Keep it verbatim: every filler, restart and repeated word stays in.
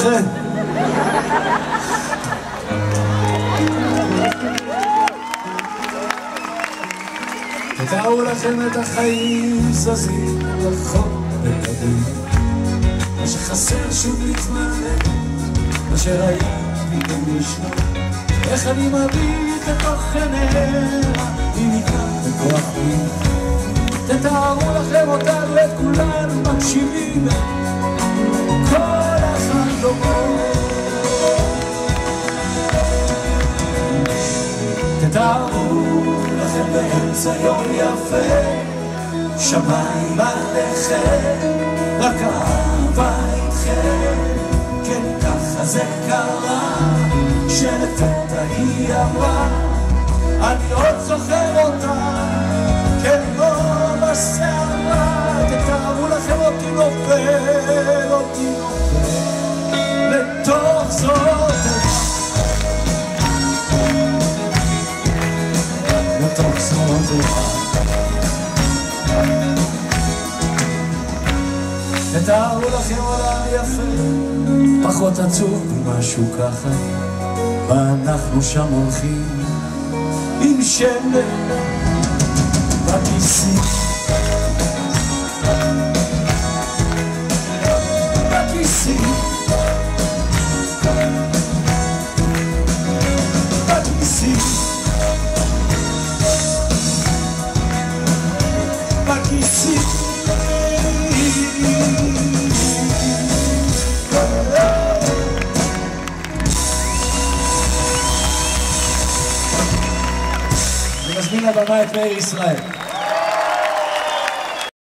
כן. תתארו לכם את החיים זזים רחוק וקדים, מה שחסר שוב להתמלא, מה שראיתי גם ישנו, איך אני מביט לתוך עיניה, היא נקרא בכוח בי. תתארו לכם אותנו, את כולנו מקשיבים, כל אחד דומו. תתארו לכם באמצע יום יפה, שמיים עליכם, רק אהבה איתכם. כן, ככה זה קרה, שלפתע היא אמרה, אני עוד זוכר אותה, כן, לא בשערה. תתארו לכם אותי נופל, אותי נופל לתוך זאת, לתוך זאת. תתארו לכם עולם יפה, פחות עצוב משהו ככה, ואנחנו שם הולכים עם שמן בכיסים, בכיסים, בכיסים, בכיסים. אני מזמין לבמה את מאיר ישראל.